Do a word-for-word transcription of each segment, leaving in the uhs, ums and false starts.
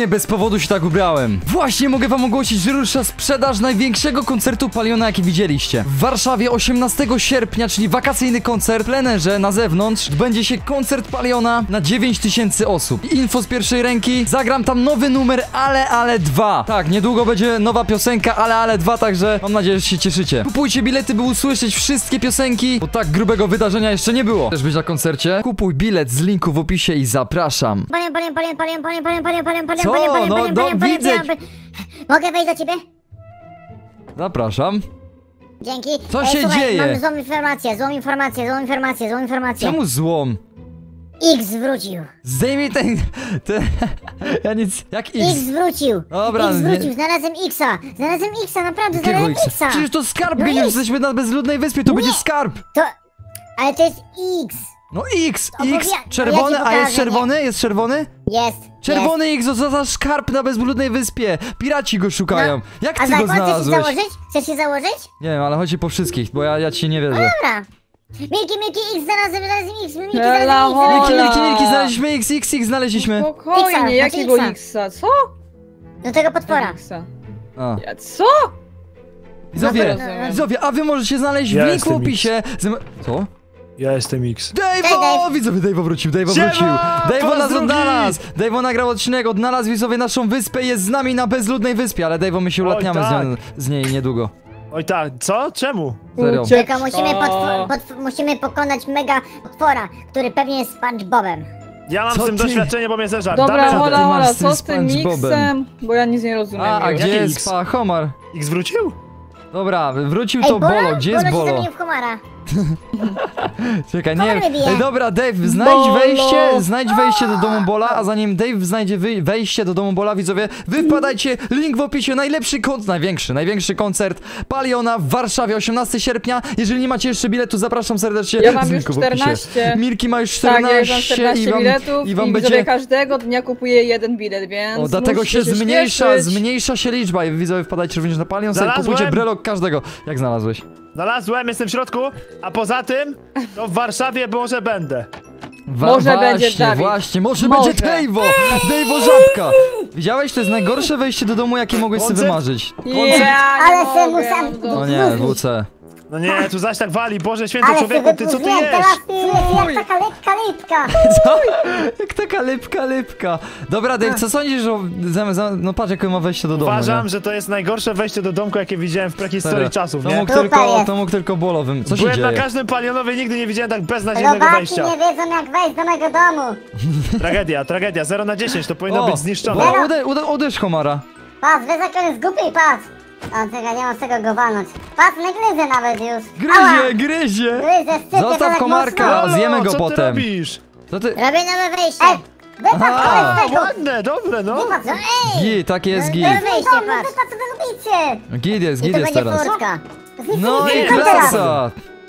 nie bez powodu się tak ubrałem. Właśnie mogę wam ogłosić, że rusza sprzedaż największego koncertu Paliona, jaki widzieliście. W Warszawie osiemnastego sierpnia, czyli wakacyjny koncert w plenerze na zewnątrz, będzie się koncert Paliona na dziewięć tysięcy osób. Info z pierwszej ręki, zagram tam nowy numer Ale Ale dwa. Tak, niedługo będzie nowa piosenka Ale Ale dwa, także mam nadzieję, że się cieszycie. Kupujcie bilety, by usłyszeć wszystkie piosenki, bo tak grubego wydarzenia jeszcze nie było. Chcesz być na koncercie? Kupuj bilet z linku w opisie i zapraszam. Palion, palion, palion, palion, palion, palion, palion, palion, palion, Co? palion, palion, No, palion, no, palion, palion, widzę. palion. Mogę wejść do ciebie? Zapraszam. Dzięki. Co Ej, się słuchaj, dzieje? mam złą informację, złą informację, złą informację, złą informację. Czemu złom? X wrócił. Zdejmij ten... ten... ja nic... Jak X? X wrócił. Dobra, X nie- wrócił, znalazłem Xa. Znalazłem Xa, naprawdę Jakiego znalazłem X? Xa. Przecież to skarb, No geniusz, X. jesteśmy na bezludnej wyspie, to Nie. będzie skarb! To... Ale to jest X. No X, To X, powie- czerwony, ja ci a jest pokażę, czerwony? Jest czerwony? Jest. Czerwony X, to za skarb na bezludnej wyspie. Piraci go szukają. Jak A ty za go chcesz się znalazłeś? założyć? Chcesz się założyć? Nie wiem, ale chodzi po wszystkich, bo ja, ja ci nie wierzę. Dobra. Milki, Milki, X, znalazłem, znalazłem X, Milki, Ela, znalazłem X. Milki, Hola. milki, milki, znaleźliśmy X, X, X, znaleźliśmy. Spokojnie, Xa, jakiego znaczy Xa? Co? Do tego potwora. Xa. A. Ja, co? Widzowie, No, no, no. widzowie, a wy możecie znaleźć Ja w linku w jestem opisie. Zem- Co? Ja jestem X. Dave'o! Dave. Widzowie, Dave'o wrócił, Dave'o Siema! wrócił. Dave'o nas Pozdrowi! odnalazł. Dave'o nagrał odcinek, odnalazł widzowie naszą wyspę, jest z nami na bezludnej wyspie, ale Dave'o, my się Oj, ulatniamy z, tak. nią, z niej niedługo. Oj tak, co? Czemu? Serio. Tylko musimy, potw- potw- musimy pokonać mega potwora, który pewnie jest SpongeBobem. Ja mam Co z tym ty? doświadczenie, bo mnie zeżar. Dobra, Damy hola, radę. Ty masz hola, z tym co z tym SpongeBobem. miksem? Bo ja nic nie rozumiem. A, a już. gdzie Jaki jest X? pa Homar? X wrócił? Dobra, wrócił Ej, to Bolo? Bolo, gdzie jest Bolo się Bolo? zamienił w komara. Czekaj, nie Homar wiem. mnie bije. Ej, dobra, Dave, znajdź Bolo! wejście, znajdź wejście do domu Bola, a zanim Dave znajdzie wy- wejście do domu Bola, widzowie, wy wpadajcie, link w opisie, najlepszy koncert, największy, największy koncert Paliona w Warszawie, osiemnastego sierpnia. Jeżeli nie macie jeszcze biletu, zapraszam serdecznie. Ja mam z już linku w opisie. czternaście. Milki ma już Tak, ja już czternaście, mam czternaście i wam, biletów i wam i będzie... widzowie każdego dnia kupuję jeden bilet, więc O, dlatego się musicie zmniejsza, śpieszyć. zmniejsza się liczba i widzowie wpadajcie również na Palion, sobie Znalazłem? kupujcie brelok każdego. Jak znalazłeś? Znalazłem, jestem w środku, a poza tym, to w Warszawie może będę. Wa Może właśnie, będzie Dawid. Właśnie, może, Może. będzie Dave'o! Dave'o żabka! Widziałeś? To jest najgorsze wejście do domu, jakie mogłeś sobie Koncert? wymarzyć. Ja, Ale nie se mogę, muszę- mam dość. O nie, W C. No nie, tu zaś tak wali, Boże święty Ale człowieku, sobie ty co ty pozwoliłem, jesz? teraz czuję się jak taka lepka lepka. Co? Jak taka lepka, lepka. Dobra, Dave, co sądzisz o... zam- zam- No patrz, jakie ma wejście do domu, Uważam, nie? że to jest najgorsze wejście do domku, jakie widziałem w prehistorii Serio. czasów, To nie? mógł Super tylko, jest. to mógł tylko bolowym. Co się Byłem na dzieje? każdym palionowie, nigdy nie widziałem tak beznadziejnego Robaki wejścia. nie wiedzą jak wejść do mego domu. Tragedia, tragedia, zero na dziesięć, to powinno być zniszczone. o, ude, ude, uderz Homara. Patrz, wiesz jak on jest głupi, patrz. A czekaj, nie mam z tego go walnąć. Patrz, nie gryzę nawet już. Ała, Gryzie, gryzie! gryzę, szczypie, Zostaw to tak komarka. mocno. zjemy go co potem. ty robisz? Co ty... Robię nowe wejście. Ej, wypadł Aha. z tego. Ładne, dobre, no. Wypadł, no ej. Git, tak jest No, git. to wejście, patrz. Wypadł, co wy robicie? Git jest, I git to jest będzie teraz. furtka. No i Nie, klasa!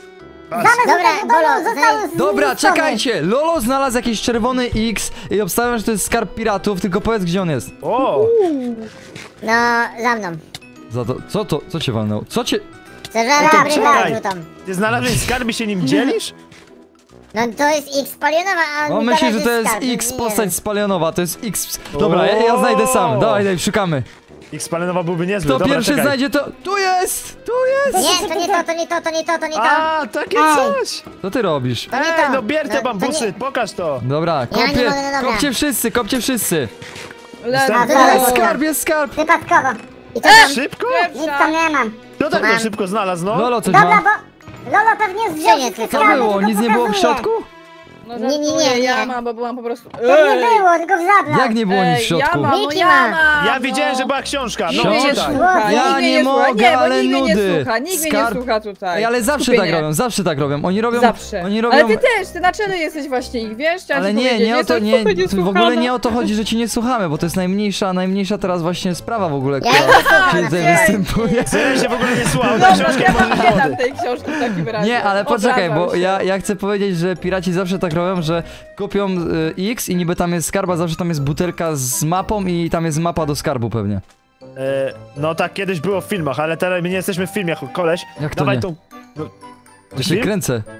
Dobra, Bolo, został Dobra, czekajcie! Lolo znalazł jakiś czerwony X i obstawiam, że to jest skarb piratów, tylko powiedz, gdzie on jest. O, No, za mną. Za to, co to, co cię walnęło? Co cię... Zażarła to rybę czekaj. rzutom. ty znalazłeś skarb i się nim dzielisz? No to jest X palionowa, a On mi myśli, dalej że to jest skarb, X nie. postać spalionowa, to jest X... Dobra, ja, ja znajdę sam, dawaj, daj, szukamy. Ich spalenowa byłby niezły, Kto dobra, pierwszy czekaj. znajdzie to... Tu jest! Tu jest! Nie, to nie to, to nie to, to nie to, to nie to. A, takie Ej. coś! Co ty robisz? To nie Ej, to. no bierz te No, to bambusy, nie- pokaż to! Dobra, Ja kopcie, nie mogę, no dobra. kopcie wszyscy, kopcie wszyscy. Let's A, to go. Jest jest skarb, jest skarb! Wypadkowo. I to tam, Szybko? nic tam nie mam. Kto tak Mam. to szybko znalazł, no? Lolo coś Dobra, ma. bo Lolo pewnie zgrzynie wszystkie Co skarby, było? tylko Nic nie było w pokazuje. środku? No Nie, nie, nie, żartuję, nie. ja mam, bo byłam po prostu... To nie było, tylko w zabrał. Jak nie było nic w Ej, środku? ja mam, no Miki ja ma. mam, Ja no. widziałem, że była książka, no Nikt mnie nie czytaj. słucha, Ja nikt mnie nie słucha. mogę, nie, bo ale nikt mnie nie nudy. słucha, nikt mnie Skarb- nie słucha tutaj. Ej, ale zawsze Kupienie. tak robią, zawsze tak robią. Oni robią... Zawsze. Oni robią... Ale ty też, ty na czele jesteś właśnie ich, wiesz? Chciałam Ale ci nie, powiedzieć, nie o to, jestem nie, super to w niesłuchana. ogóle nie o to chodzi, że ci nie słuchamy, bo to jest najmniejsza, najmniejsza teraz właśnie sprawa w ogóle, Ja która nie słucham, czyli tutaj nie. występuje. Ja się w ogóle nie słuchał, Dobra, ta książka ja może wam być nie wody. dam tej książki w takim razie. Nie, ale poczekaj, Obrażam bo się. ja, ja chcę powiedzieć, że piraci zawsze tak robią, że kupią y, X i niby tam jest skarb, a zawsze tam jest butelka z mapą i tam jest mapa do skarbu pewnie. E, no tak kiedyś było w filmach, ale teraz my nie jesteśmy w filmach, koleś. Jak to Dawaj nie? tą... Ja się Film? kręcę.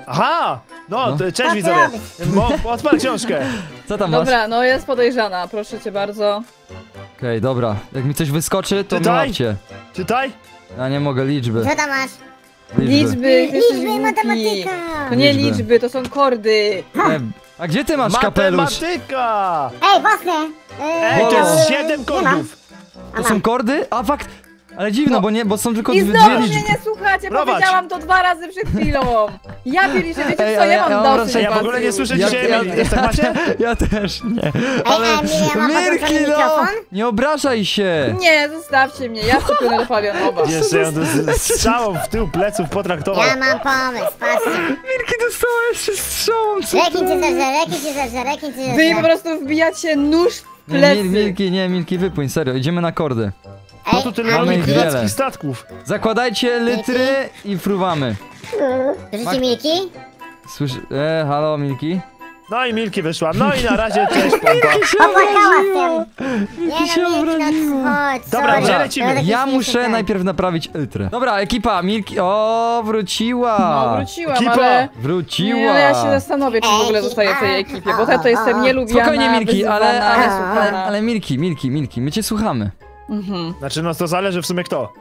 Aha! No, No. to cześć Co widzowie. ty Mo, odpal książkę. Co tam masz? Okej, Dobra, no jest podejrzana, proszę cię bardzo. dobra. Jak mi coś wyskoczy, to mi Czytaj. łapcie. Czytaj. Ja nie mogę, liczby. Co tam masz? Liczby, ty jesteś Liczby, głupi. matematyka. To nie Liczby. liczby, to są kordy. E, a gdzie ty masz kapelusz? Matematyka! Ej, własne! Ej, to jest siedem nie kordów. To są kordy? A fakt. Ale dziwno, bo nie, bo są tylko I dwie, znowu dwie mnie liczby. nie słuchacie, Prowadź. powiedziałam to dwa razy przed chwilą. Ja pieliście, wiecie Ej, co, ale ja ja- ja mam mam dosyć wrażenie- Ja w ogóle nie was. słyszę Ja- dzisiaj ja- Emilii, tak macie? Ja też nie. Ej, Ale Emilia, ja mam Mirki, podłączony no! mikrofon? Nie obrażaj się! Nie, zostawcie mnie, ja szczepiony do palionowa. Jeszcze ją do- z strzałą w tył pleców potraktował. Ja mam pomysł, patrzcie. Mirki dostała jeszcze strzałą, co Rekin to? cię zerze, rekin cię zerze, rekin cię Wy mi po zerze. prostu wbijacie nóż w Nie, plecy. Mil, Milki, nie, Milki, wypłyń, serio, idziemy na kordy. No to tyle a mamy ich Milki? wiele. pirackich statków. Zakładajcie litry i fruwamy. Słyszycie Milki? Słysz... E, halo, Milki? No i Milki wyszła. No i na razie cześć pompa. Popłakała się. Nie się no, Milki, obraziła. no chodź, Dobra, sorry. gdzie lecimy? To taki Ja śmieszny muszę ten. najpierw naprawić litrę. Dobra, ekipa, Milki... O, wróciła! No, wróciłam, Ekipa. ale... Wróciła! Nie, ale ja się zastanowię, czy w ogóle Ej, zostaję w tej a, ekipie, a, bo ta to jestem a, nielubiana, Spokojnie, Milki, ale, wyzywana, ale, niesłuchana. ale, ale Milki, Milki, Milki, my cię słuchamy. Mhm. Znaczy, no to zależy w sumie kto.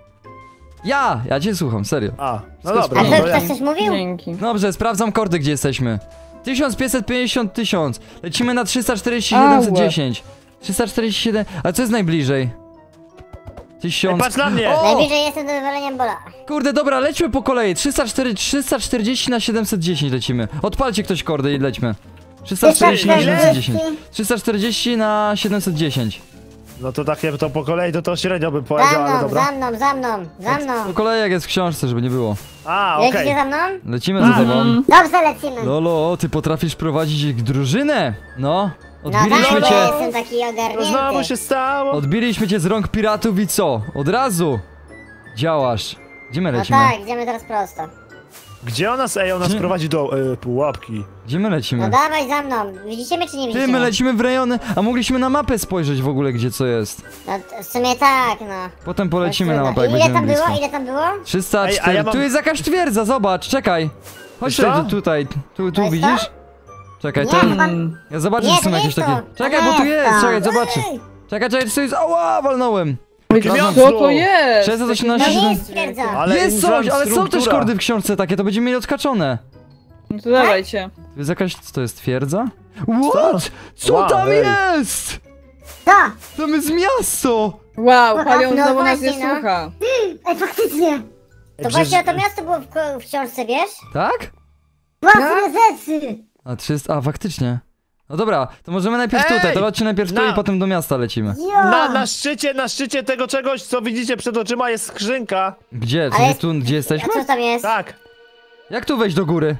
Ja, ja cię słucham, serio. A, no Skąd dobra. A No ty to ja... ktoś coś mówił? Dzięki. Dobrze, sprawdzam kordy, gdzie jesteśmy. tysiąc pięćset pięćdziesiąt tysiąc. Lecimy na trzysta czterdzieści siedemset dziesięć. trzysta czterdzieści siedem. A co jest najbliżej? Ej, tysiąc. patrz na mnie! O! Najbliżej jestem do wywalenia bola. Kurde, dobra, lećmy po kolei. trzysta cztery, trzysta czterdzieści na siedemset dziesięć lecimy. Odpalcie ktoś kordy i lećmy. trzysta czterdzieści na siedemset dziesięć. trzysta czterdzieści na siedemset dziesięć. No to takie to po kolei to to średnio bym Za powiedział, ale mną, dobra. za mną, za mną, za Po mną. kolei jak jest w książce, żeby nie było. A, okej. Lecicie za mną? Lecimy za tobą. Dobrze, lecimy. Lolo, ty potrafisz prowadzić drużynę? No. No tak, Odbiliśmy bo cię. jestem taki To znowu ogarnięty. się stało. Odbiliśmy cię z rąk piratów i co? Od razu działasz. Gdzie my No lecimy? tak, idziemy teraz prosto. Gdzie ona, ej, ona Gdzie? sprowadzi do y, pułapki. Gdzie my No lecimy? dawaj za mną. Widzicie mnie czy nie widzicie Ty, my mnie? lecimy w rejony, a mogliśmy na mapę spojrzeć w ogóle, gdzie co jest. No w sumie tak, no. Potem polecimy na No, mapę, jak ile będziemy tam blisko. było? Ile tam było? trzysta cztery. Ej, a ja mam- Tu jest jakaś twierdza, zobacz, czekaj. Chodź Co? tutaj, tutaj, tu, To tu jest widzisz? Czekaj, Nie, to... chyba... Ja zobaczę, Nie, czy są to jakieś nie takie... to. Czekaj, To bo tu nie jest, to. czekaj, zobaczę. Ej, Czekaj, czekaj, co jest... Ała, walnąłem. Co to jest? sześćset osiemnaście, No siedem- jest twierdza. Ale Jest coś, ale są też infrastruktura. kordy w książce takie, to będziemy mieli odkaczone. No to dawajcie. To jest jakaś... co to jest, twierdza? What? Co Wow, tam ej. jest? Co? Tam jest miasto! Wow, Palion No znowu nas nie właśnie, no. słucha. Ej, faktycznie. Ej, To przecież- właśnie to miasto było w, ko- w książce, wiesz? Tak? Własne rzeczy. A trzysta... A, faktycznie. No dobra, to możemy najpierw Ej! tutaj, to chodźcie najpierw tu Na- i potem do miasta lecimy. Jo. Na, na szczycie, na szczycie tego czegoś, co widzicie przed oczyma, jest skrzynka. Gdzie? W Ale- sensie tu, gdzie A jesteśmy? co tam jest? Tak. Jak tu wejść do góry?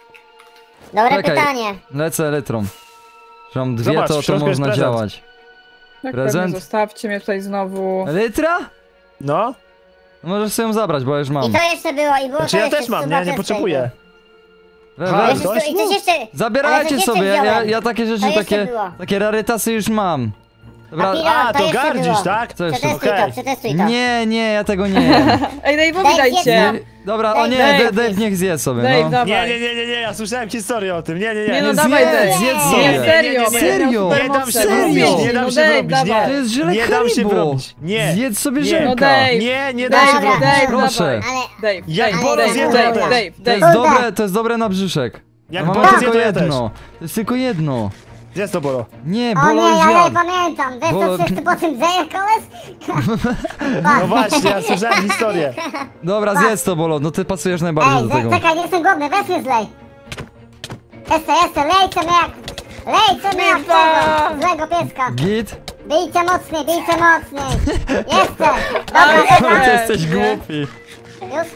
Dobre Czekaj. pytanie. Lecę litrą. Że mam dwie, Zobacz, to, w to środku jest można prezent. działać. Tak Prezent? pewnie zostawcie mnie tutaj znowu. Litra? No. No możesz sobie ją zabrać, bo ja już I mam. to jeszcze było, i było Znaczy to ja jeszcze też mam, suba nie, nie też potrzebuję. We, Aha, we, Jeszcze, Coś? stu- I coś jeszcze... ale zabierajcie coś jeszcze sobie, ja, wziąłem. ja takie rzeczy, To jeszcze takie, było. takie rarytasy już mam. Dobra, A pilot- A, to to jeszcze gardzisz, było. tak? co jeszcze? Przetestuj Okej. to, przetestuj to. Nie, nie, ja tego nie jem. Ej, Dave'owi Daj dajcie. jedno. Dobra, o nie, Dave, Dave, Dave niech zje sobie, Dave, no. dawaj. Nie, nie, nie, nie, nie, ja słyszałem historię o tym. Nie, nie, nie. Nie no, Nie, dawaj zjedz, Dave. zjedz Nie, sobie. serio. Nie, nie, nie. Serio? będę Nie miał dam się supermoce. wrobić, nie dam No się Dave, wrobić, dawaj. To nie. jest żyle Nie dam się Haribo. wrobić. Nie. Zjedz sobie Nie. żelka. No Dave. Nie, nie dam się Dobra, wrobić. Dave, Proszę. dawaj. Ale... Dave, Jak Dave, Bolo Dave, zjadł, Dave, to Dave, też. To Dave. jest Kurde. dobre, to jest dobre na brzuszek. Jak A mamy Bolo tylko zje, to ja też. jedno. To jest tylko jedno. Gdzie jest to Bolo? Nie, O nie, bolo już ja nie jadł. pamiętam. Wiesz Bo- co, wszyscy po tym dzieje, koles? No właśnie, ja słyszałem historię. Dobra, zjedz to, bolo, no ty pasujesz najbardziej Ej, do tego. ze- czekaj, nie jestem głodny, weź mnie zlej. Jeszcze, jeszcze, lejcie mnie jak... Lejcie mnie jak Kurwa. tego, złego pieska. Git? Bijcie mocniej, bijcie mocniej. Jeszcze. Ale Dobra, Ty dobra. jesteś nie? głupi. Już?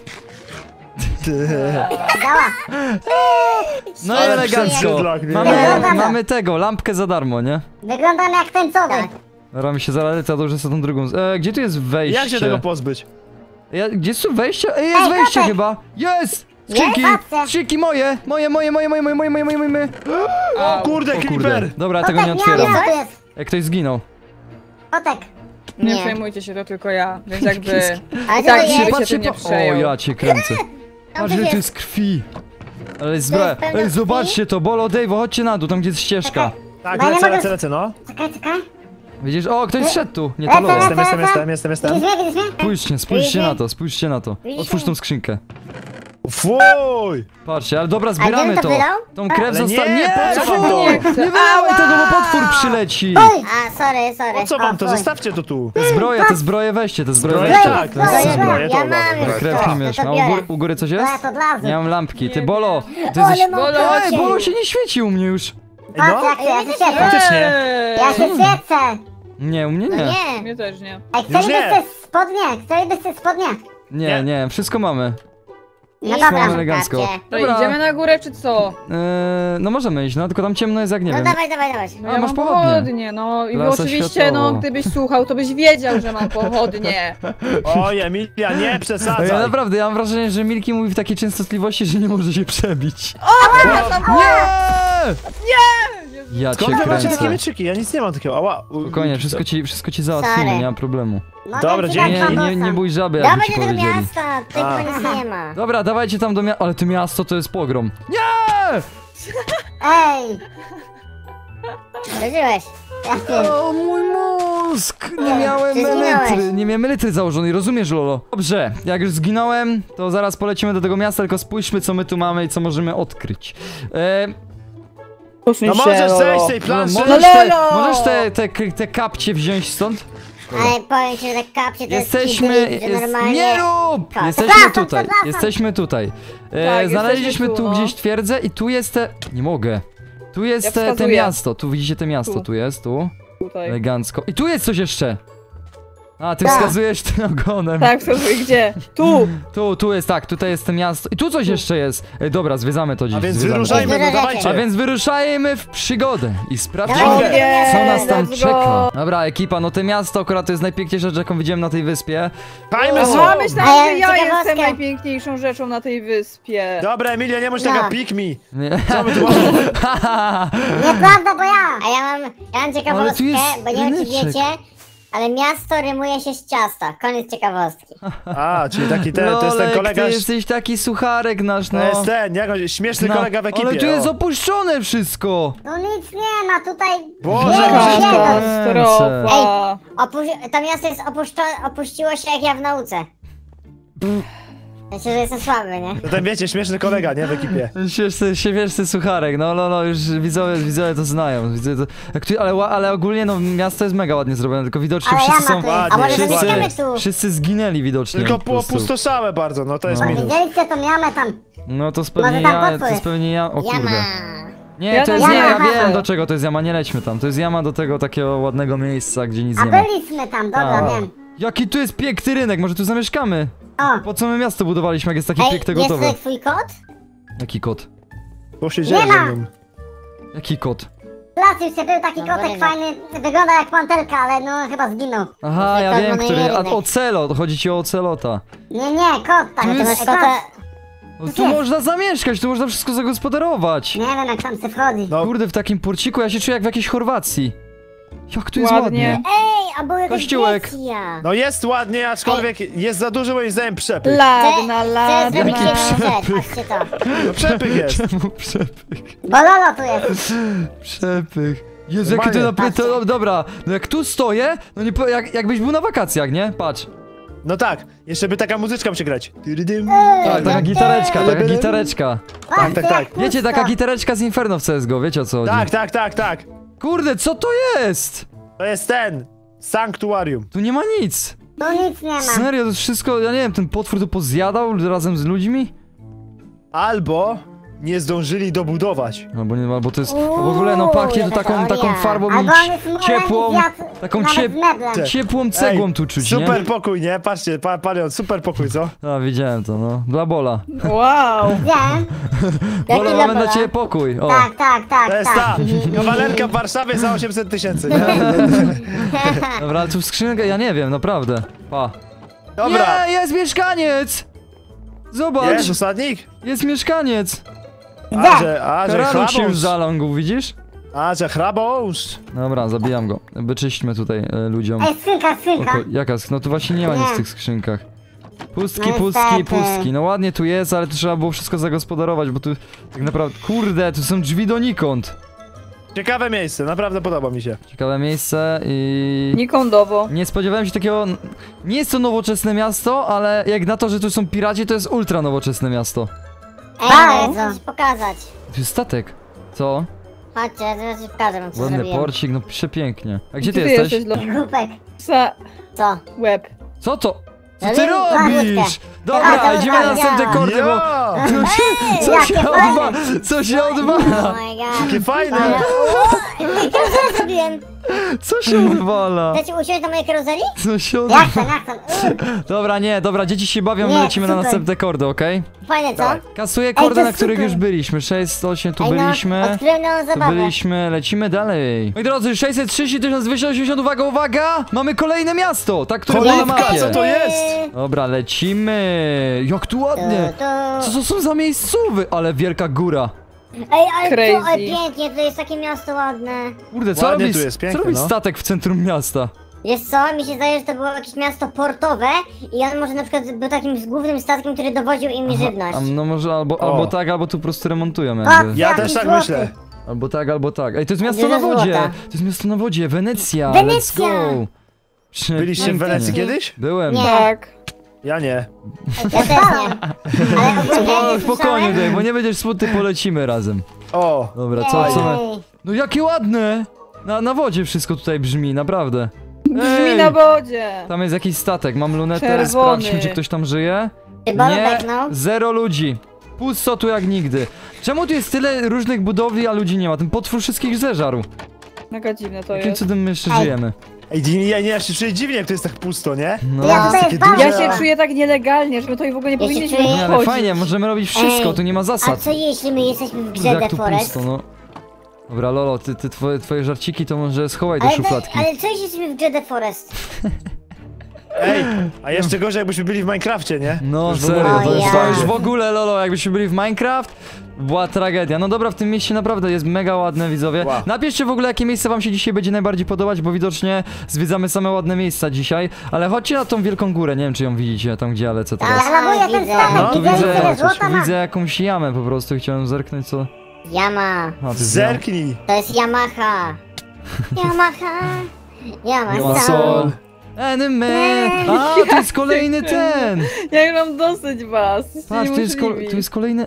Działa. No i Ale elegancko. przed nie? Mamy, Wygląda. mamy tego, lampkę za darmo, nie? Wyglądam jak tęczowy. Dobra, mi się zaraz to już jest tą drugą. E, gdzie tu jest wejście? Jak się tego pozbyć? Ja, gdzie jest tu wejście? Ej, jest Ej, wejście Piotrek. chyba! Jest! Skrzynki! Jest? Patrzcie. Skrzynki moje! Moje, moje, moje, moje, moje, moje, moje, moje, moje. O kurde, O kurde. creeper! Dobra, ja Kotek, tego nie miał, otwieram. miał, tu jest. Jak ktoś zginął. Kotek. Nie Nie. przejmujcie się, to tylko ja, więc jakby... Ale I co tak to nikt jest? by się tym nie O, przejął. ja cię kręcę. Tam Patrz, coś ile tu jest. jest krwi. Ale zbroja. To jest pełno Ej, zobaczcie to, Bolo, Dave, chodźcie na dół, tam gdzie jest ścieżka. Tak, Bo ja nie lecę, mogę- lecę, lecę, no. Czekaj, czekaj. Widzisz? O, ktoś wszedł tu, nie to Lecę, Lolo. lecę. Jestem, jestem, jestem, jestem, Widzisz jestem. mnie, widzisz mnie? Spójrzcie, spójrzcie na to, spójrzcie na to. Widzisz? Otwórz tą skrzynkę. Fuj! Patrzcie, ale dobra, zbieramy gdybym to to. wydał? Tą krew Ale zostanie. nie, Nie, po co fuj, wam to? nie wylewaj tego, bo potwór przyleci. Oj! A, sorry, sorry. Po co wam O, to? fuj. Zostawcie to tu. Te zbroje, te zbroje weźcie, te zbroje Zbroje, weźcie. tak, To jest zbroje, zbroje. zbroje, to Ja dobra, mam dobra. już Krew to, nie miesz. to A u biorę. góry, u góry coś jest? Ja to blazy. Nie mam lampki. Ty, Nie Bolo, ty Ale jesteś... mam Bolo, kocie. Ej, Bolo się nie świeci u mnie już. Patrz No, jak ja się świecę. faktycznie. Ja się świecę. Nie, u mnie No nie. nie. Mnie też nie. Ej, Już nie. chcielibyście spodnie? Chcielibyście spodnie? Nie, nie, wszystko mamy. No Mamy dobra. elegancko. To Dobra. idziemy na górę, czy co? Eee, no możemy iść, no tylko tam ciemno jest jak nie No wiem. dawaj, dawaj, dawaj. No A, ja masz mam pochodnie. pochodnie, no i Klasa oczywiście, światłowa. no gdybyś słuchał, to byś wiedział, że mam pochodnie. Oj, Emilia, nie Ej, ja przesadzaj. naprawdę, ja mam wrażenie, że Milki mówi w takiej częstotliwości, że nie może się przebić. Nie! Ja cię Skąd wy macie takie kręcę. mieczyki? Ja nic nie mam takiego. Ała. u- Spokojnie, wszystko ci, wszystko ci załatwimy, Sorry. nie ma problemu. Mogę Dobra, ci dzięki. dać Nie, nie, bambusa. nie bój żaby, jakby Dawaj ci do powiedzieli. miasta, tego A. nic nie ma. Dobra, dawajcie tam do miasta, ale to miasto to jest pogrom. Nie! Ej! Przeżyłeś. Ja wiem. O mój mózg! Nie miałem Ty zginąłeś. elitry, nie miałem elitry założonej, rozumiesz, Lolo? Dobrze, jak już zginąłem, to zaraz polecimy do tego miasta, tylko spójrzmy, co my tu mamy i co możemy odkryć. E, No możesz zejść z tej no, planszy. możesz te, Lolo! możesz te, te, te kapcie wziąć stąd? Ale powiem ci, że tak kapcie to Jesteśmy. jest hit, że Jest, normalnie... nie rób! Ko- Jesteśmy Przepraszam, tutaj. przepraszam. Jesteśmy tutaj. E, Tak, znaleźliśmy jesteśmy tu tu, no. gdzieś twierdzę i tu jest te. Nie mogę. Tu jest Ja te, te wskazuję. miasto. Tu widzicie te miasto. Tu, Tu. jest, tu. Tutaj. Elegancko. I tu jest coś jeszcze. A, ty Tak. wskazujesz tym ogonem. Tak, wskazuj, gdzie? Tu! Tu, tu jest, tak, tutaj jest to miasto. I tu coś jeszcze jest. Ej, dobra, zwiedzamy to dziś. A więc zwiedzamy. wyruszajmy, no Wyruszajcie. dawajcie. A więc wyruszajmy w przygodę i sprawdźmy, Dawaj, co nas tam let's czeka. go. Dobra, ekipa, no to miasto akurat to jest najpiękniejsza rzecz, jaką widziałem na tej wyspie. Pchajmy Aha, są. myślałam, A ja że ja ciekawostkę. jestem najpiękniejszą rzeczą na tej wyspie. Dobra, Emilia, nie mów No. tego, pick me. Nie. Co my tu mamy? Nieprawda, bo ja! A ja mam, ja mam Ale tu ciekawostkę, jest bo nie wiem czy ryneczek. wiecie, ale miasto rymuje się z ciasta. Koniec ciekawostki. A, czyli taki ten, to jest ten Lolek, kolega... ty jesteś taki sucharek nasz, no. To jest ten, jak on, śmieszny No, kolega w ekipie. ale tu jest o. opuszczone wszystko. No nic nie ma, tutaj... Boże, nie, Boże. nie, no. Katastrofa. Opuś- to miasto jest opuszczone, opuściło się jak ja w nauce. Myślę, że jestem słaby, nie? To ten, wiecie, śmieszny kolega, nie, w ekipie. Śmieszny, śmieszny sucharek, no, no, no, już widzowie, widzowie to znają. Widzowie to, jak tu, ale, ła- ale ogólnie, no, miasto jest mega ładnie zrobione, tylko widocznie Ale wszyscy ja są... ma tu, ładnie, a może wszyscy- zamieszkamy tu? Wszyscy zginęli widocznie. Tylko po było prostu. pustoszałe bardzo, no to jest No. minus. Widzieliście tą jamę tam? No to jest pewnie Może tam ja, potwór to jest jest. pewnie ja, o Jama! kurde. Nie, Ja to na jest nie, ja jamę. wiem do czego to jest jama, nie lećmy tam. To jest jama do tego takiego ładnego miejsca, gdzie nic A nie ma. byliśmy tam, dobra, A. wiem. Jaki tu jest piękny rynek, może tu zamieszkamy? O! Po co my miasto budowaliśmy, jak jest takie Ej, piękne jest gotowe? tutaj twój kot? Jaki kot? Tu się dzieje Nie ze ma. mną. Jaki kot? Plac się był taki kotek fajny, wygląda jak panterka, ale no chyba zginął. Aha, To ja jest wiem, czerwony który. A rynek. ocelot, chodzi ci o ocelota. Nie, nie, kot tak. Tu to jest jest taka- kota... No, tu można zamieszkać, tu można wszystko zagospodarować. Nie wiem jak tam się wchodzi. No, Kurde, w takim porciku ja się czuję jak w jakiejś Chorwacji. Jak tu jest ładnie. Ładnie. Ej, a były jakieś Kościółek. Grecja. no jest ładnie, aczkolwiek jest za duży moim zdaniem przepych. Ladna, Chcę ladna. zrobić Jaki jedną rzecz, patrzcie to. No przepych jest. Czemu przepych? Bo Lolo tu jest. Przepych. Jezu, jakie to Normalnie. naprawdę... To, dobra, no jak tu stoję, no nie po, jak, jakbyś był na wakacjach, nie? Patrz. No tak, jeszcze by taka muzyczka musi grać. Tyrydym. Tak, taka gitareczka, taka Byle. gitareczka. Patrzcie, tak, tak. jak Wiecie, pusto. taka gitareczka z Inferno w C S G O, wiecie o co chodzi? Tak, tak, tak, tak. Kurde, co to jest? To jest ten. Sanktuarium. Tu nie ma nic. Tu nic nie ma. Serio, to jest wszystko, ja nie wiem, ten potwór to pozjadał razem z ludźmi? Albo nie zdążyli dobudować. Albo nie, albo to jest, no w ogóle no pachnie to Uuu, taką, jaka taką teoria. farbą Albo on jest i murem ciepłą, i zjadł taką nawet ciep, z meblem. Cie- ciepłą cegłą Ej, tu czuć, Super nie? pokój, nie? Patrzcie, pa, palion, super pokój, co? A, widziałem to, no. Dla Bola. Wow. Wiem. Bola, Jaki mamy dla Bola? ciebie pokój, o. Tak, tak, tak, To jest tak. ta kawalerka w Warszawie za osiemset tysięcy, nie? Dobra, ale tu w skrzynkę, ja nie wiem, naprawdę. Pa. Dobra. Nie, jest mieszkaniec! Zobacz, Jest osadnik? jest mieszkaniec. A, że, a, że Karaluch się już chrabąs. zalągł, widzisz? A, że chrabąs. Dobra, zabijam go. Wyczyśćmy tutaj e, ludziom. Ej, skrzynka, skrzynka. Oko, jaka sk- No tu właśnie nie ma nic Nie. w tych skrzynkach. Pustki, No pustki, niestety. pustki. No ładnie tu jest, ale to trzeba było wszystko zagospodarować, bo tu tak naprawdę... Kurde, tu są drzwi donikąd. Ciekawe miejsce, naprawdę podoba mi się. Ciekawe miejsce i... Nikondowo. Nie spodziewałem się takiego... Nie jest to nowoczesne miasto, ale jak na to, że tu są piraci, to jest ultra nowoczesne miasto. Ej, A, chcę coś pokazać. Tu jest statek. Co? Chodźcie, ja coś pokażę wam, co Ładny zrobiłem. porcik, no przepięknie. A gdzie ty Ty jesteś? jesteś lo- Grupek, Sa... co? Łeb. Co to? Co Ja ty wiem, robisz? łapkę. Dobra, Dobra, idziemy na dobra, następne ja. kordy, bo... Ja! Co się, co jakie się fajne. odwala? Co się Oh odwala? my god. Jakie fajne! Ale- O, ja co zrobiłem? Co się odwala? Chcecie usiąść na mojej karoserii? Co się Jak odwala? to, jak to? Uuu, Dobra, nie, dobra, dzieci się bawią, my Nie, lecimy na super. następne kordy, okej? Fajne, co? Dawaj. Kasuję Ej, kordy, to na których super. już byliśmy. sześć, osiem, tu Ej, no, byliśmy. odkryłem nową Tu zabawę. byliśmy, lecimy dalej. Moi drodzy, sześćset trzydzieści, tysiąc dwieście osiemdziesiąt, uwaga, uwaga! Mamy kolejne miasto, tak, które było na Cholewka, mapie. co to jest? Dobra, lecimy. Jak tu ładnie. Tu, tu. Co to są za miejscowy? Ale wielka góra. Ej, ale Crazy. to, ale pięknie, to jest takie miasto ładne. Kurde, co Ładnie robi, tu jest, pięknie, co robi no. statek w centrum miasta? Wiesz co, mi się zdaje, że to było jakieś miasto portowe i on może na przykład był takim głównym statkiem, który dowoził im żywność. A, no może albo, O. albo tak, albo tu po prostu remontują A, jakby. Ja Jaki też tak złoty. myślę. Albo tak, albo tak. Ej, to jest miasto Dużo na wodzie. złota. To jest miasto na wodzie, Wenecja. Wenecja. Let's go. Przepięknie. Byliście w Wenecji kiedyś? Byłem. Nie. Tak. Ja nie. Ja też nie. Ale ogólnie O, nie spokojnie słyszałem. tutaj, bo nie będziesz smutny, polecimy razem. O! Dobra, co, co my... Ej. No jakie ładne! Na, na wodzie wszystko tutaj brzmi, naprawdę. Brzmi Ej, na wodzie. Tam jest jakiś statek, mam lunetę, Czerwony. sprawdźmy, czy ktoś tam żyje. Ty Nie, Bolek, no. zero ludzi. Pusto tu jak nigdy. Czemu tu jest tyle różnych budowli, a ludzi nie ma? Ten potwór wszystkich zeżarł. Mega dziwne to Jakim jest. cudem my jeszcze Ej. żyjemy? Ej, dziwnie, ja nie, ja się czuję dziwnie, jak to jest tak pusto, nie? No. Ja tutaj takie wpadłem. Ja duże. się czuję tak nielegalnie, że my tutaj w ogóle nie Ja się powinniśmy czuję- Nie, ale wchodzić. fajnie, możemy robić wszystko, Ej, tu nie ma A zasad. co jeśli my jesteśmy w Kurde, grze jak The tu Forest? pusto, no. Dobra, Lolo, ty, ty twoje, twoje żarciki to może schowaj do Ale, szufladki. ale co jeśli jesteśmy w grze The Forest? Ej, a jeszcze gorzej, jakbyśmy byli w Minecrafcie, nie? No Już w serio, ogóle- to już, O to ja. już w ogóle, Lolo, jakbyśmy byli w Minecraft, była tragedia. No dobra, w tym mieście naprawdę jest mega ładne, widzowie. Wow. Napiszcie w ogóle, jakie miejsce wam się dzisiaj będzie najbardziej podobać, bo widocznie zwiedzamy same ładne miejsca dzisiaj. Ale chodźcie na tą wielką górę, nie wiem, czy ją widzicie tam, gdzie ja lecę teraz. Ja lamuję ten widzę. No, statek, tu widzę, widzę, tyle złota ma. widzę jakąś jamę po prostu, chciałem zerknąć, co... Yama. A, to jest Zerknij! To jest Yamaha. Yamaha. Yama Yamaha. Sol. Anime! A, to jest kolejny ten! Ja mam dosyć was. Jesteście Patrz, tu jest, ko niemożliwi. tu jest kolejny...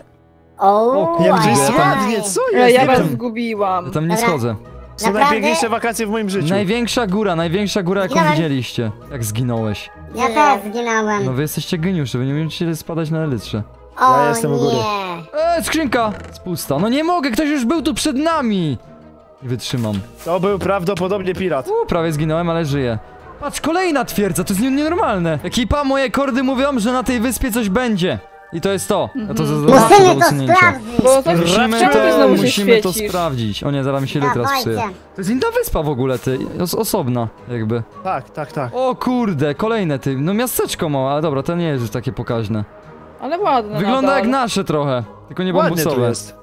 O, kurde, Jak gdzieś ja tam- ładnie, co Ja, jest? ja Nie was wiem. zgubiłam. Ja tam nie Dobra. schodzę. Są Naprawdę? najpiękniejsze wakacje w moim życiu. Największa góra, największa góra, jaką Zginąłem. widzieliście. Jak zginąłeś. Ja też zginąłem. No wy jesteście geniusze, wy nie umiecie spadać na elytrze. O Ja jestem u góry. nie. Eee, skrzynka! Spusta. No nie mogę, ktoś już był tu przed nami! Nie wytrzymam. To był prawdopodobnie pirat. U, prawie zginąłem, ale żyję. Patrz, kolejna twierdza, to jest nie- nienormalne. Ekipa, moje kordy mówią, że na tej wyspie coś będzie. I to jest to. Ja to zaznaczę do Musimy to usunięcia. sprawdzić. Bo to Musimy czemu ty to, znowu się musimy to świecisz? sprawdzić. O nie, zaraz mi się teraz Dawajcie. psuje. To jest inna wyspa w ogóle, ty. Os osobna, jakby. Tak, tak, tak. O kurde, kolejne ty. No miasteczko małe, ale dobra, to nie jest już takie pokaźne. Ale ładne Wygląda nadal. jak nasze trochę, tylko nie Ładnie tu bambusowe. jest.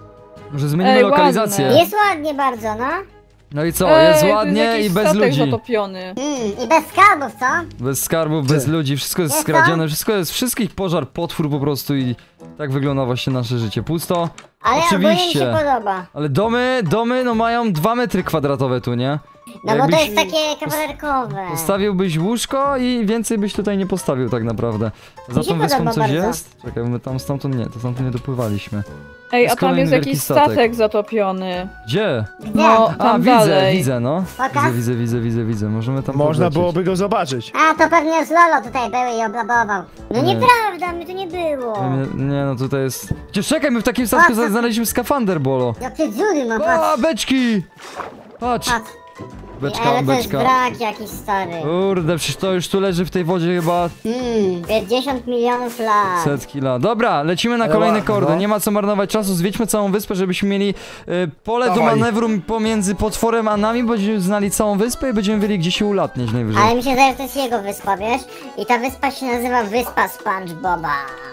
Może zmienimy Ej, lokalizację. ładne. Jest ładnie bardzo, no. No i co, Ej, jest tu ładnie jakiś i bez statek ludzi. zatopiony. Mm, I bez skarbów, co? Bez skarbów, bez Ty. ludzi, wszystko jest Jest skradzione, wszystko jest, wszystkich pożar, potwór po prostu i tak wygląda właśnie nasze życie. Pusto, Ale ogólnie mi oczywiście. się podoba. Ale domy, domy no mają dwa metry kwadratowe tu, nie? No bo to Jakbyś jest takie kawalerkowe. Postawiłbyś łóżko i więcej byś tutaj nie postawił tak naprawdę. Za Mi się tą wyspą podoba coś bardzo. jest? Czekaj, my tam stamtąd nie, to stamtąd nie dopływaliśmy. Ej, jest a tam kolejny jest wielki jakiś statek. statek zatopiony. Gdzie? Gdzie? No, A, tam widzę, dalej. widzę, no. Pokaż. Widzę, widzę, widzę, widzę, widzę. Możemy tam Można podlecieć. byłoby go zobaczyć. A, to pewnie już Lolo tutaj był i oblabował. No Nie. nieprawda, mnie tu nie było. Nie, nie, no tutaj jest... Chociaż czekaj, my w takim statku Patrz, znaleźliśmy skafander, Bolo. Jakie dziury ma, A, patrz. beczki! Patrz, Patrz. beczka, Ale to jest beczka. brak jakiś stary. Kurde, przecież to już tu leży w tej wodzie chyba Hmm, pięćdziesiąt milionów lat. setki lat. Dobra, lecimy na Ale kolejne ładno. kordy. Nie ma co marnować czasu, zwiedźmy całą wyspę, żebyśmy mieli y, pole do Dawaj. manewru pomiędzy potworem a nami, będziemy znali całą wyspę i będziemy wiedzieli, gdzie się ulatnieć najwyżej. Ale mi się zdaje, że to jest jego wyspa, wiesz? I ta wyspa się nazywa Wyspa SpongeBoba.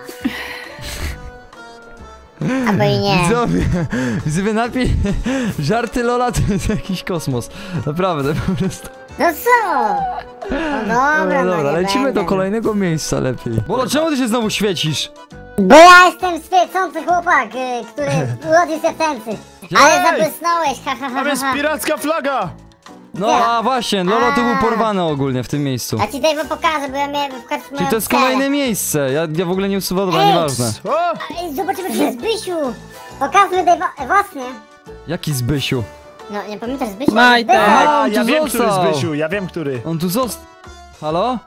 Albo i nie. Widzowie, widzowie, napi... Żarty Lola to jest jakiś kosmos. Naprawdę, po prostu. No co? No dobra, No no dobra, nie lecimy będę. do kolejnego miejsca lepiej. Bolo, czemu ty się znowu świecisz? Bo ja jestem świecący chłopak, y, który urodził się w tęcy. Ale Ej! zabłysnąłeś, ha ha ha Tam jest ha. piracka flaga! No a właśnie, Lolo tu był porwany ogólnie w tym miejscu. A ci Dave'o pokażę, bo ja miałem pokazać moją Czyli to jest celę. kolejne miejsce. Ja, ja w ogóle nie usuwam, dobra, Ej! nieważne. O! Ej, zobaczymy, czy jest Zbysiu. Pokażmy Dave'o własny. Jaki Zbysiu? No, nie pamiętasz Zbysia? Majtek. Zbysia. A, A, on ja tu wiem, który został. Zbysiu, ja wiem, który. On tu został. Halo?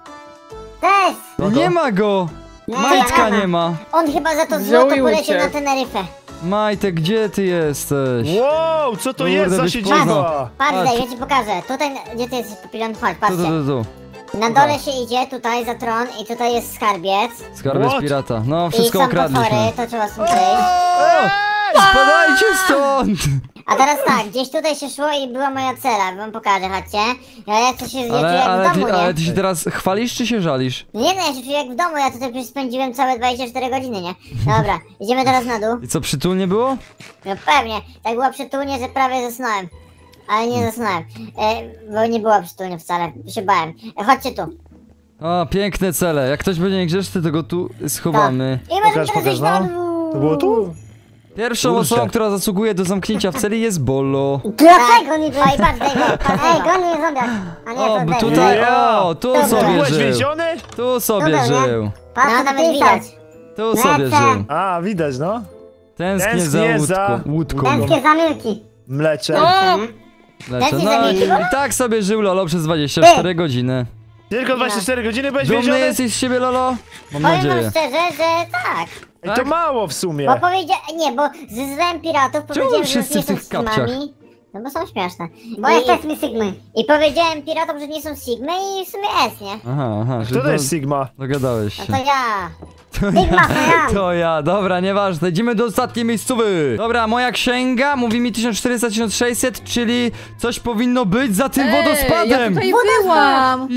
Cześć. No to- Nie ma go! Nie, Majtka nie ma. nie ma. On chyba za to Wziął złoto i poleciał uciekł. na Teneryfę. Majtek, gdzie ty jesteś? Wow, co to Kurde, jest za byś siedziba? poznał. Patrz, A, Dave, tu- ja ci pokażę. Tutaj, gdzie ty jesteś, papilon, chodź, Tu, patrzcie. tu, tu, tu. Na dole się idzie, tutaj za tron i tutaj jest skarbiec. Skarbiec What? pirata. No, I wszystko są okradliśmy. potwory, to trzeba stąd przejść. O! Spadajcie stąd! A teraz tak, gdzieś tutaj się szło i była moja cela, wam pokażę, chodźcie. Ja, ja to się ja czuję Ale, jak ale, w domu, ty, nie? ale ty się teraz chwalisz czy się żalisz? Nie no, ja się czuję jak w domu, ja tutaj przecież spędziłem całe dwadzieścia cztery godziny, nie? Dobra, idziemy teraz na dół. I co, przytulnie było? No pewnie, tak było przytulnie, że prawie zasnąłem. Ale nie zasnąłem, e, bo nie było przytulnie wcale, się bałem. E, chodźcie tu. O, piękne cele. Jak ktoś będzie niegrzeczny, to go tu schowamy. I możemy Pokaż, teraz pokaż, iść na no. dół. To było tu? Pierwszą Kurczę. osobą, która zasługuje do zamknięcia w celi jest Bolo. Dlaczego nie było? I patrz, Dave, patrz, ej, goni zombiak. A nie, O, to bo Dave. tutaj, Ja. o, tu Tu Tu sobie byłeś żył. więziony? Tu sobie Dobra, nie? żył. Patrz, no, nawet widać. Tu sobie Lecę. żył. A, widać, no. Tęsknię za Tęsknię za- łódką. łódką. Tęskie zamilki. Mlecze. No! Lecę. Tęsknię No za i, milki, bo- i tak sobie żył Lolo przez dwadzieścia cztery godziny. Tylko dwadzieścia cztery godziny byłeś Dumny więziony? jesteś z siebie, Lolo? Mam Powiem wam nadzieję. szczerze, że tak. Ej, to tak? mało w sumie. Bo powiedział, nie, bo z złem piratów powiedziałem, że wszyscy nie w są tych kapciach? Sigmami. No bo są śmieszne. Bo jesteśmy Sigmy. I powiedziałem piratom, że nie są Sigmy i w sumie S, nie? Aha, aha, że Kto to jest Sigma? dogadałeś No się. to ja. To Sigma, to ja. To ja, dobra, nieważne. Idziemy do ostatniej miejscowy. Dobra, moja księga mówi mi tysiąc czterysta do tysiąc sześćset, czyli coś powinno być za tym Ej, ja wodospadem. tutaj Wodospad! byłam!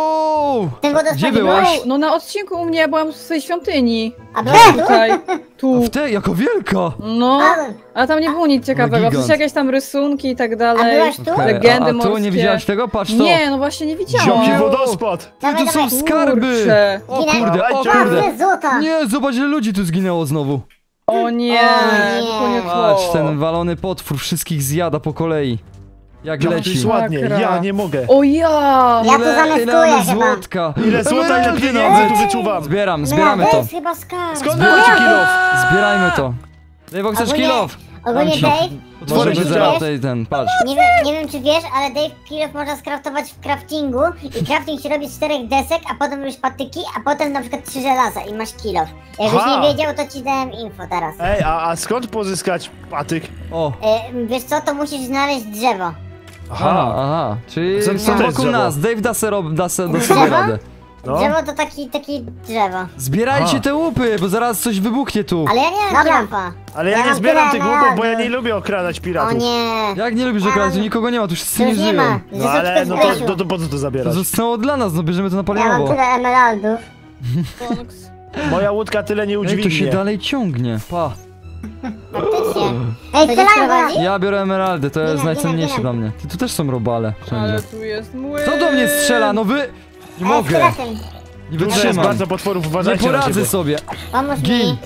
Jo! Ten wodospad Gdzie byłeś? byłaś? No na odcinku u mnie, ja byłam w swojej świątyni. A byłeś tu? Tutaj. Tu. W tej, jako wielka. No, A, a tam nie było nic ciekawego. gigant. Przecież jakieś tam rysunki i tak a dalej. byłaś tu? Okej, Legendy a, a tu morskie. nie widziałaś tego? Patrz to. Nie, no właśnie nie Jaki widziałam. wodospad? Dawaj, Tu są dawaj. skarby. Kurczę. O Ginę. kurde, o Dawajcie. kurde. Mamy złota. Nie, zobacz ile ludzi tu zginęło znowu. O nie, O nie. zupełnie Patrz, to. ten walony potwór wszystkich zjada po kolei. Jak Jak to leci. jest ładnie, Masakra. ja nie mogę. O ja! Ja tu ile zamieszkuję mamy chyba. złotka. Ile złota, ile Emeraldy pieniędzy nawet. tu wyczuwam. Zbieram, No, zbieramy to to. jest chyba skarb. Skąd macie kilof? Zbierajmy to. Dave, chcesz Ogólnie- kilof? Ogólnie Mam ci. Dave, Otworzę Może ci być zaraz tak. tutaj ten, patrz. nie wiem, nie wiem czy wiesz, ale Dave kilof można skraftować w craftingu i crafting się robi z czterech desek, a potem robisz patyki, a potem na przykład trzy żelaza i masz kilof. Jakbyś Aha. nie wiedział, to ci dałem info teraz. Ej, a, a skąd pozyskać patyk? O, E, wiesz co, to musisz znaleźć drzewo. aha, aha. Czyli Co- co są to jest wokół drzewo? nas. Dave da se, rob- da se, da Drzewo? sobie radę. No. Drzewo to taki, taki drzewo. Zbierajcie Aha. te łupy, bo zaraz coś wybuchnie tu. Ale ja nie mam kilofa. Ale Ja ja nie mam zbieram tyle tych łupów, bo ja emeraldów. nie lubię okradać O piratów. nie. Jak nie lubisz okradać, tu nikogo nie ma, tu wszyscy To nie już nie żyją. ma. No ale, no to, to, to po co to To zabierać? zostało dla nas, no bierzemy to na Ja mam paliowo. tyle emeraldów. Moja łódka tyle nie Ej, to się udźwignie. dalej ciągnie, pa. Faktycznie. Ej, strzelaj Ja biorę emeraldy, to jest Ginę, najcenniejsze ginę, dla mnie. Ty, tu też są robale wszędzie. Ale tu jest młyn. Kto do mnie strzela? No wy... Nie Ej, mogę, skeleton. nie Tu jest wytrzymam. bardzo potworów, Nie uważajcie na poradzę siebie. sobie. Pomóż Gin. mi.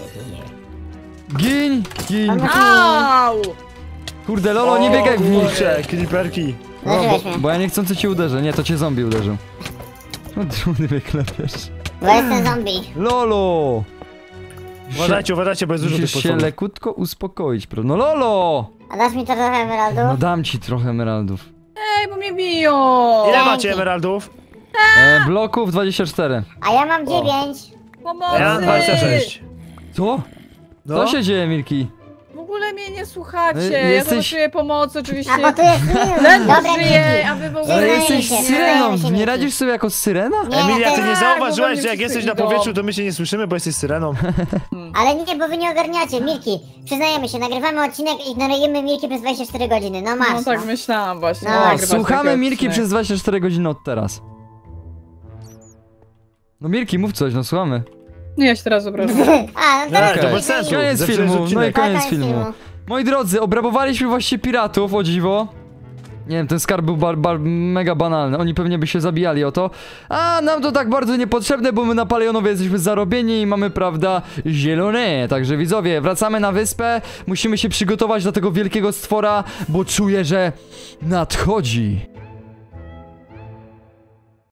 Gin, gin. Pomóż mi. Au! Kurde, Lolo, nie O, biegaj w nich. kurczę, creeperki. No, Zażyłeś bo, mnie. bo ja niechcący cię uderzę. Nie, to cię zombie uderzył. No trudny mnie klepiesz. Bo jestem zombie. Lolo! Uważajcie, uważajcie, bo jest dużo tych Musisz się potworów. lekutko uspokoić, pro. No Lolo! A dasz mi to trochę emeraldów? No dam ci trochę emeraldów. Ej, bo mnie biją! Ile Dzięki. macie emeraldów? E, bloków dwadzieścia cztery. A ja mam dziewięć. Pomocy! Ja mam dwadzieścia sześć. Co? No. Co się dzieje, Milki? W ogóle mnie nie słuchacie. Ej, Ja jesteś- potrzebuję pomocy oczywiście. A bo tu jest minus. Ledwo Dobra, żyję, Miki. a wy w ogóle Ale Przyznaję jesteś się, syreną, przyznaję się, nie Miki. radzisz sobie jako syrena? Nie, Emilia, ty to- nie Tak, zauważyłaś, bo że jak wszyscy jesteś na idą. powietrzu, to my się nie słyszymy, bo jesteś syreną? Ale nie, bo wy nie ogarniacie, Milki. Przyznajemy się, nagrywamy odcinek i ignorujemy Milki przez dwadzieścia cztery godziny. No masz. No tak no. myślałam właśnie. No, że O, nagrywać słuchamy taki Milki odcinek. przez dwadzieścia cztery godziny od teraz. No Milki, mów coś, no słuchamy. Nie, ja się teraz obrażam. A, no No, dobra, to Okej. bez sensu. Koniec Zepsujesz filmu, no i odcinek. koniec Tak, filmu. Moi drodzy, obrabowaliśmy właściwie piratów, o dziwo. Nie wiem, ten skarb był bar, bar, mega banalny. Oni pewnie by się zabijali o to. A nam to tak bardzo niepotrzebne, bo my na Palionowie jesteśmy zarobieni i mamy, prawda, zielone. Także widzowie, wracamy na wyspę. Musimy się przygotować do tego wielkiego stwora, bo czuję, że nadchodzi.